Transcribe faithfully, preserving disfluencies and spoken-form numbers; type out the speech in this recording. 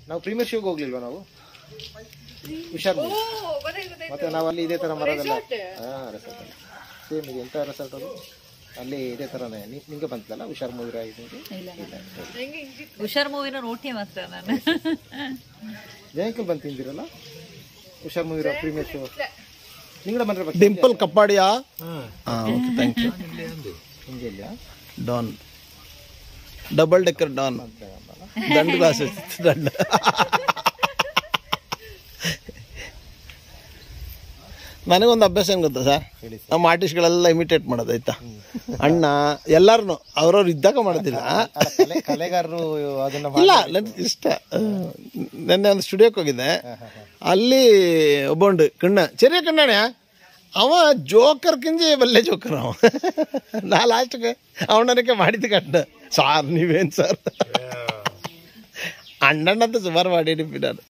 ನಾವು ಪ್ರೀಮಿಯರ್ ಶೋಗೆ ಹೋಗ್ಲಿಲ್ವಾ ನಾವು ಹುಷಾರ್ ಮೂವಿ ಮತ್ತೆ ನಾವು ಅಲ್ಲಿ ಇದೇ ಥರ ಮರದಲ್ಲ ಹಾಂ ರೆಸಾರ್ಟ್ ಸೇಮ್ ಇದೆ ಎಂಥ ರೆಸಾರ್ಟ್ ಅದು ಅಲ್ಲಿ ಇದೇ ಥರನೇ ನಿಮಗೆ ಬಂತಲ್ಲ ಹುಷಾರ್ ಮೂವಿ ಹುಷಾರ್ ಮೂವಿನ ನೋಟಿ ಮಾತ್ರ ನಾನು ಜಯಂಕಲ್ ಬಂದು ತಿಂದಿರಲ್ಲ ಹುಷಾರ್ ಮೂವಿ ಪ್ರೀಮಿಯರ್ ಶೋ ನಿಂಗಡ ಬಂದ್ರೆ Dimple Kapadia okay thank you ಹಿಂಗೆ ಇಲ್ಲ ಡಾನ್ ಡಬಲ್ ಡೆಕ್ಕರ್ ಡಾನ್ ದಂಡ ಗ್ಲಾಸ್ ದಂಡ ನನಗೊಂದು ಅಭ್ಯಾಸ ಏನು ಗೊತ್ತಾ ಸರ್ ನಮ್ಮ ಆರ್ಟಿಸ್ಟ್ಗಳೆಲ್ಲ ಇಮಿಟೇಟ್ ಮಾಡೋದು ಆಯ್ತಾ ಅಣ್ಣ ಎಲ್ಲರೂ ಅವ್ರವ್ರು ಇದ್ದಾಗ ಮಾಡೋದಿಲ್ಲ ಕಲೆಗಾರರು ಅದನ್ನ ಇಲ್ಲ ನನಗೆ ಇಷ್ಟ ನೆನ್ನೆ ಒಂದು ಸ್ಟುಡಿಯೋಕ್ಕೆ ಹೋಗಿದ್ದೆ ಅಲ್ಲಿ ಒಬ್ಬಂಡು ಕಣ್ಣ ಚೆರಿಯ ಕಣ್ಣಣ್ಣ ಅವ ಜೋಕರ್ ಕಿಂಜಿ ಬಲ್ಲೆ ಜೋಕರ್ ಅವ ನಾ ಲಾಸ್ಟ್ಗೆ ಅವನಕ್ಕೆ ಮಾಡಿದ್ದು ಕಣ್ಣ ಸಾರ್ ನೀವೇನು ಸರ್ ಅಣ್ಣಣ್ಣಂತ ಸುಮಾರು ಮಾಡಿದ್ದೀನಿ ನಾನು